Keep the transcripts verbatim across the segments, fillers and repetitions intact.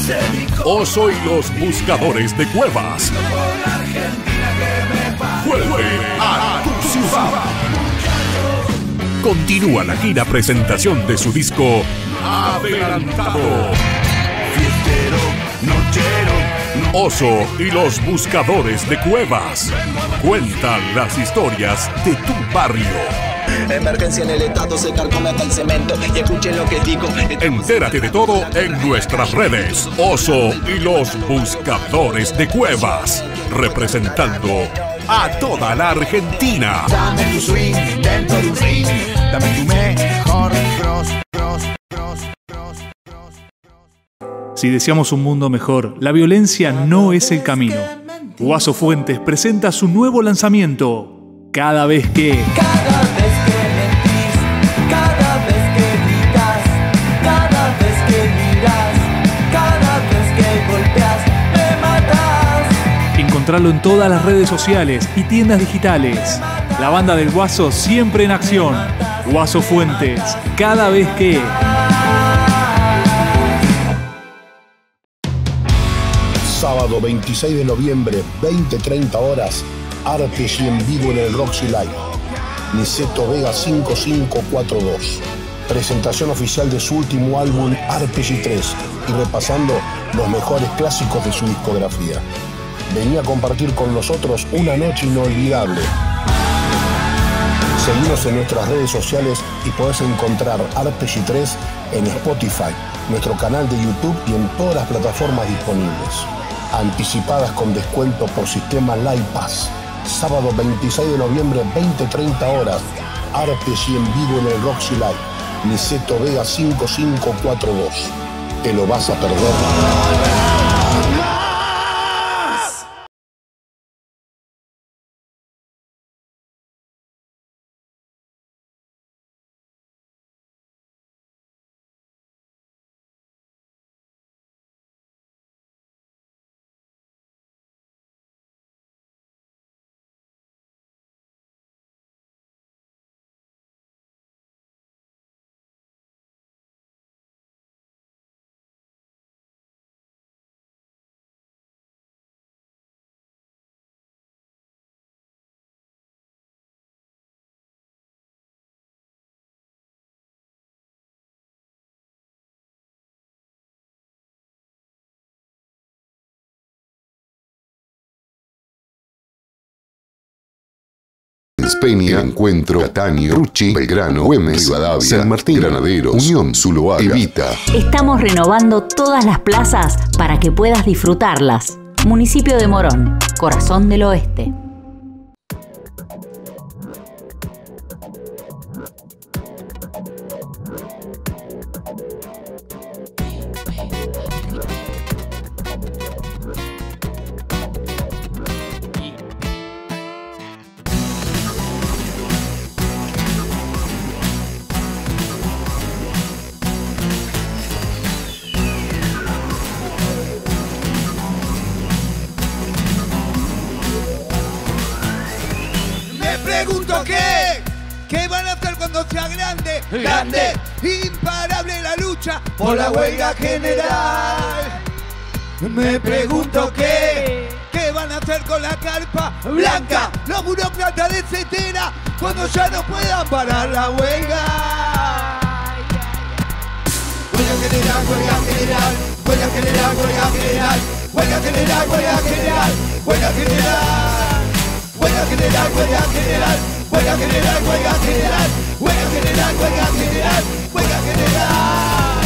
Oso y los buscadores de cuevas. Vuelve a tu ciudad. Continúa la gira presentación de su disco Adelantado. Oso y los buscadores de cuevas. Cuentan las historias de tu barrio. Emergencia en el estado, se carcome hasta el cemento. Y escuchen lo que digo. Entérate de todo en nuestras redes. Oso y los buscadores de cuevas. Representando a toda la Argentina. Dame tu swing dentro de un ring. Dame tu mejor cross, cross, cross, cross, cross. Si deseamos un mundo mejor, la violencia no es el camino. Guaso Fuentes presenta su nuevo lanzamiento, Cada vez que... Cada vez que mentís, cada vez que gritas, cada vez que miras, cada vez que golpeas, me matas. Encontralo en todas las redes sociales y tiendas digitales. La banda del Guaso siempre en acción. Guaso Fuentes, Cada vez que... Sábado veintiséis de noviembre, veinte treinta horas, Arpeggi en vivo en el Roxy Live. Niceto Vega cinco cinco cuatro dos. Presentación oficial de su último álbum Arpeggi tres y repasando los mejores clásicos de su discografía. Vení a compartir con nosotros una noche inolvidable. Seguinos en nuestras redes sociales y podés encontrar Arpeggi tres en Spotify, nuestro canal de YouTube y en todas las plataformas disponibles. Anticipadas con descuento por sistema Live Pass. Sábado veintiséis de noviembre, veinte treinta horas. Arpeggi en vivo en el Roxy Live. Niceto Vega cinco cinco cuatro dos. ¿Te lo vas a perder? Peña, Encuentro, Catania, Ruchi, Belgrano, Güemes, Rivadavia, San Martín, Granaderos, Unión, Zuloaga, Evita. Estamos renovando todas las plazas para que puedas disfrutarlas. Municipio de Morón, corazón del oeste. Pregunto qué, qué van a hacer cuando sea grande, grande, imparable la lucha por la huelga general. Me pregunto qué, qué van a hacer con la carpa blanca, los burócratas de Cetera, cuando ya no puedan parar la huelga. Huelga general, huelga general, huelga general, huelga general, huelga general, huelga general, huelga general. Huelga general, huelga general, huelga general, huelga general, huelga general, huelga general, huelga general.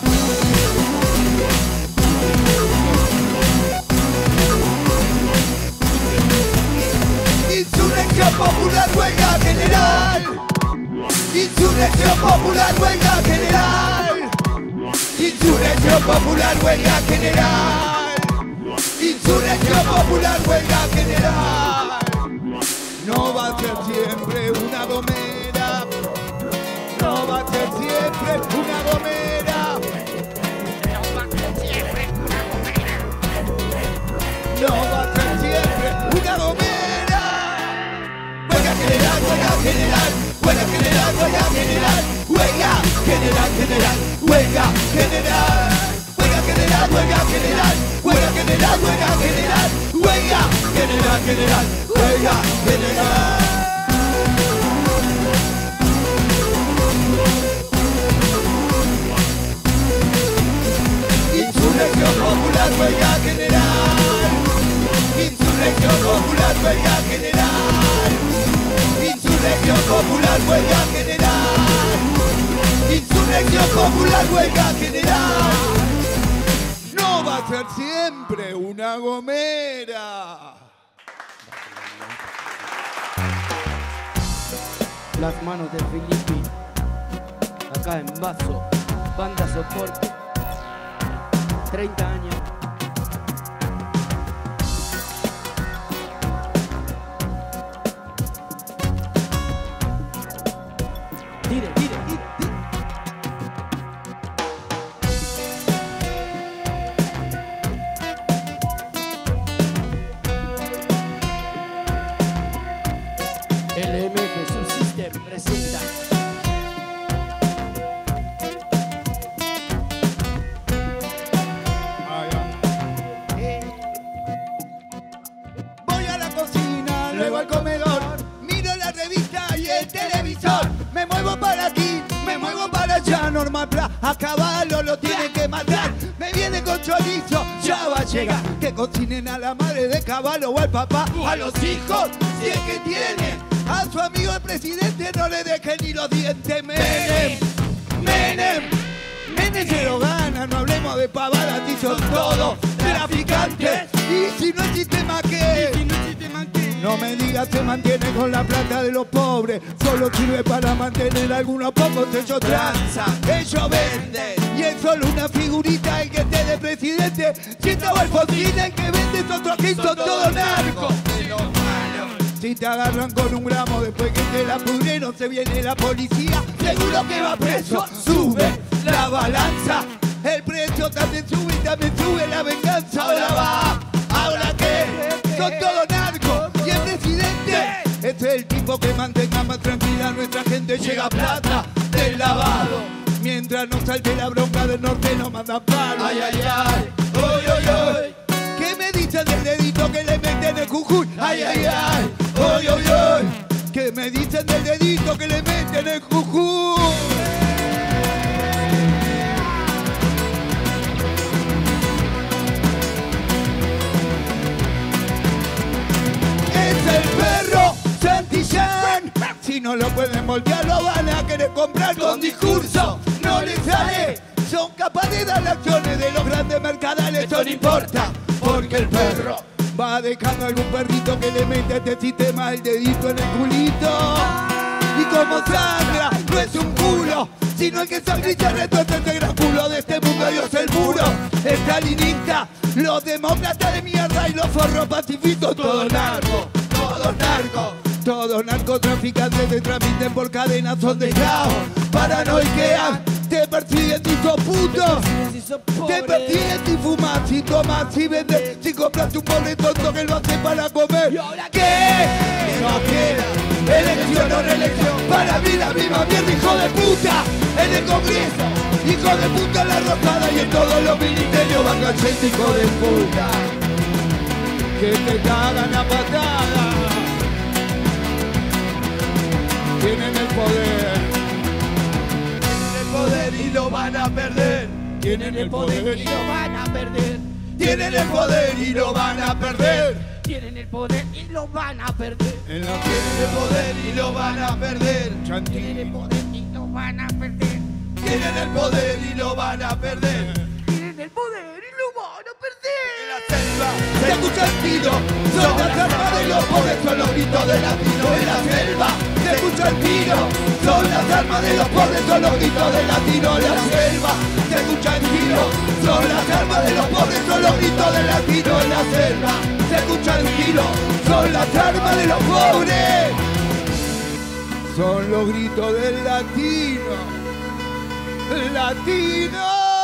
Insurrección popular, huelga general. Insurrección popular, huelga general. Insurrección popular, huelga general. Insurrección popular, huelga general. No va a ser siempre una gomera. No va a ser siempre una gomera. No va a ser siempre una gomera. No va a ser siempre una gomera. Huelga general, huelga general, huelga general, huelga general, huelga general, general, huelga general, huelga general, huelga general. general, huelga general. Insurrección popular, huelga general. Insurrección popular, huelga general. Insurrección popular, huelga general. Insurrección popular, huelga general. No va a ser siempre una gomera. Las manos de Filippi, acá en Vaso, banda soporte, treinta años. Tire, tire, tire, tire. L M F Subsystem presenta. Voy a la cocina, luego al comedor, miro la revista y el televisor. Me muevo para aquí, me muevo para allá. Normal Pla, a caballo lo tiene que matar. Me viene con chorizo, ya va a llegar. Que cocinen a la madre de caballo o al papá o a los hijos, si es que tienen. A su amigo el presidente no le dejen ni los dientes. Menem, Menem, Menem se lo gana. No hablemos de pavadas, si son todos traficantes. Y si no el sistema que, no me digas se mantiene con la plata de los pobres. Solo sirve para mantener a algunos pocos. Ellos transan, ellos venden. Y es solo una figurita el que esté de presidente. Si estaba el Fosín el que vende es otro aquí, son todos narcos. Si te agarran con un gramo después que te la pudrieron, se viene la policía, seguro que va preso. Sube la balanza, el precio también sube y también sube la venganza. Ahora va, ahora qué, son todos narcos. Y el presidente, este es el tipo que mantenga más tranquila a nuestra gente. Llega plata del lavado, mientras no salte la bronca del norte no mandan palo. Ay, ay, ay, oy, oy, oy. ¿Qué me dicen del dedito que le meten el Jujuy? Ay, ay, ay, oy, oy, oy. ¿Qué me dicen del dedito que le meten el Jujuy? Es el perro Santillán. Si no lo pueden voltear, lo van a querer comprar con discurso. No les sale. Son capaces de dar las acciones de los grandes mercadales. Eso no importa, porque el perro va dejando algún perrito que le mete a este sistema el dedito en el culito. Y como sangra, no es un culo, sino el que sangrita retuerce este gran culo de este mundo. Dios el muro, estalinista, los demócratas de mierda y los forros pacifistas. Todos narcos, todos narcos, todos narcotraficantes te transmiten por cadenas, son de caos, paranoiquean. Te persiguen si sos puto, te persiguen si fumas, si tomas, si vendes, si compras un pobre tonto que lo hace para comer. ¿Qué? No queda elección o reelección, para mí la misma mierda, hijo de puta. En el Congreso, hijo de puta en la Rosada y en todos los ministerios van cachete, hijo de puta. Que te cagan a patada. Tienen el poder. Poder y lo van a perder. Tienen el poder y lo van a perder. Tienen el poder y lo van a perder. Tienen el poder y lo van a perder. En la tienen el poder y lo van a perder. Tienen el poder y lo van a perder. Tienen el poder y lo van a perder. Tienen el poder y lo van a perder. En la selva se escucha el tiro. Son las armas de los pobres, son los gritos de latino. En la selva se escucha el tiro. Son las armas de los pobres, son los gritos de latino. En la selva se escucha el tiro. Son las armas de los pobres, son los gritos de latino. En la selva se escucha el tiro. Son las armas de los pobres. Son los gritos del latino. ¡Latino!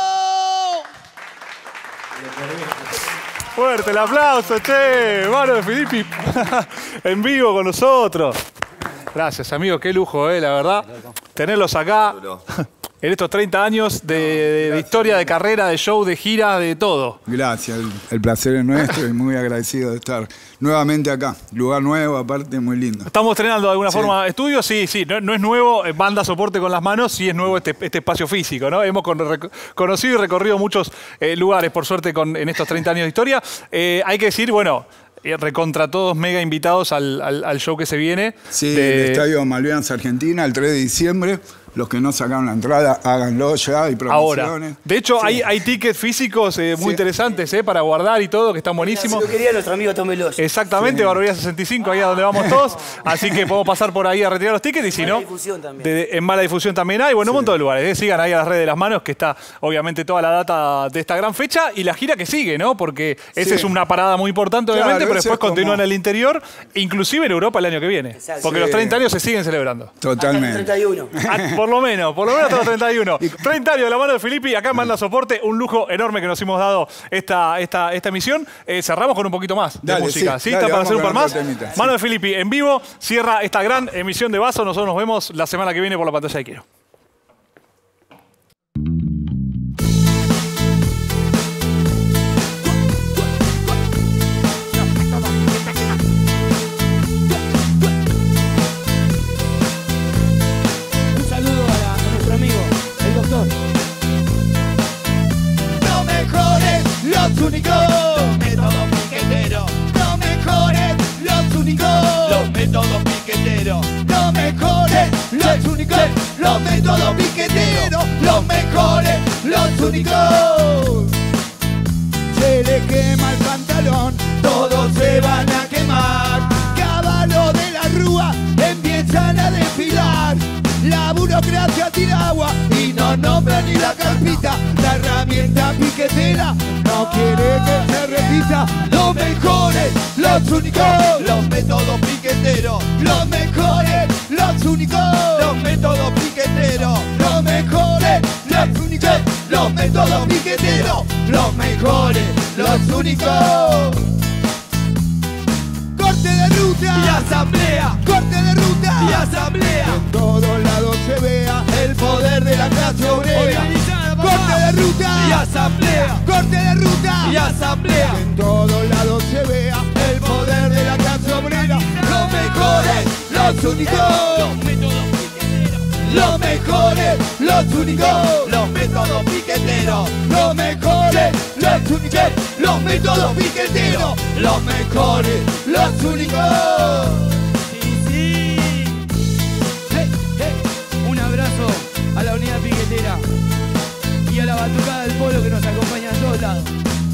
Fuerte el aplauso, che. Mano de Filippi en vivo con nosotros. Gracias, amigo. Qué lujo, eh, la verdad. Tenerlos acá. en estos treinta años de, de historia, de carrera, de show, de gira, de todo. Gracias, el, el placer es nuestro y muy agradecido de estar nuevamente acá. Lugar nuevo, aparte, muy lindo. ¿Estamos estrenando de alguna Sí. forma estudios? Sí, sí, no, no es nuevo, eh, banda soporte con las manos, sí es nuevo este, este espacio físico, ¿no? Hemos con, rec, conocido y recorrido muchos eh, lugares, por suerte, con, en estos treinta años de historia. Eh, hay que decir, bueno, eh, recontra todos mega invitados al, al, al show que se viene. Sí, de... el Estadio Malvinas Argentina, el tres de diciembre. Los que no sacaron la entrada, háganlo ya, hay promociones. Ahora, de hecho, sí. hay, hay tickets físicos eh, muy sí. interesantes eh, para guardar y todo, que están buenísimos. Si lo quería nuestro amigo Tom Veloso. Exactamente, sí. Barbería sesenta y cinco, ahí a donde vamos todos. Así que podemos pasar por ahí a retirar los tickets y si no, difusión también. De, en mala difusión también hay. Bueno, sí. un montón de lugares. Eh. Sigan ahí a las redes de las manos, que está obviamente toda la data de esta gran fecha y la gira que sigue, ¿no? Porque esa sí. es una parada muy importante, claro, obviamente, pero después continúan como... en el interior, inclusive en Europa el año que viene. Exacto. Porque sí. los treinta años se siguen celebrando. Totalmente. Hasta el treinta y uno. Ah, por lo menos, por lo menos hasta los treinta y uno. treinta años de la mano de Filippi, acá en Banda Soporte, un lujo enorme que nos hemos dado esta, esta, esta emisión. Eh, cerramos con un poquito más de dale, música. Sí, ¿Sí? Dale, ¿Está para hacer un par más? Temita, mano sí. de Filippi en vivo, cierra esta gran emisión de Vaso. Nosotros nos vemos la semana que viene por la pantalla de Quiero. Los únicos, los métodos piqueteros. Los mejores, los únicos, los métodos piqueteros. Los mejores, los únicos, los métodos piqueteros. Los mejores, los únicos. Se le quema el pantalón, todos se van a quemar. Caballo de la rúa empiezan a desfilar. La burocracia tira agua y no nombra ni la carpita. La herramienta piquetera no quiere que se repita. Los mejores, los únicos, los métodos piqueteros. Los mejores, los únicos, los métodos piqueteros. Los mejores, los únicos, los métodos piqueteros. Los mejores, los únicos. Corte de ruta y asamblea, corte de ruta y asamblea. En todos lados se vea el poder de la clase obrera. Corte de ruta y asamblea, corte de ruta y asamblea. En todos lados se vea el poder de la clase obrera. Los mejores, los únicos, los métodos piqueteros. Los mejores, los únicos, los métodos piqueteros. Los mejores, los únicos, los métodos piqueteros. Los mejores, los únicos. Sí, sí. Hey, hey. Un abrazo a la unidad piquetera y a la batucada del polo que nos acompaña en todos lados.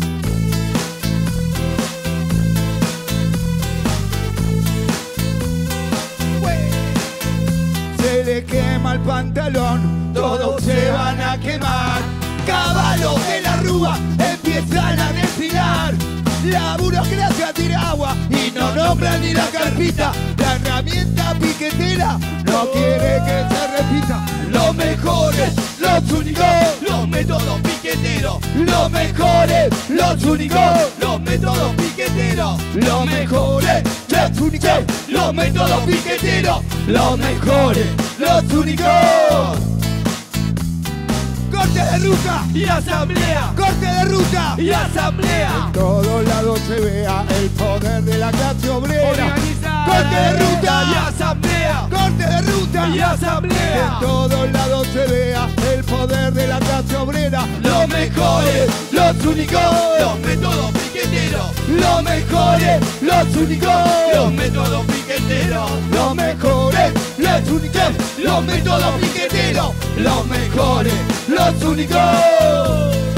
Se le quema el pantalón, todos se van a quemar. Caballos de la rúa empiezan a desfilar. La burocracia tira agua y no nombra ni la carpita. La herramienta piquetera no quiere que se repita. Los mejores, los únicos, los métodos piqueteros. Los mejores, los únicos, los métodos piqueteros. Los mejores, los únicos, los métodos piqueteros. Los mejores, los únicos. Corte de ruta y asamblea, corte de ruta y asamblea. En todos lados se vea el poder de la clase obrera. Organizada. Corte de ruta y asamblea, corte de ruta y asamblea. En todos lados se vea el poder de la clase obrera. Los mejores, los únicos, los métodos piqueteros. Los mejores, los únicos, los métodos piqueteros. Los mejores, los únicos, los métodos piqueteros. Los mejores, los únicos.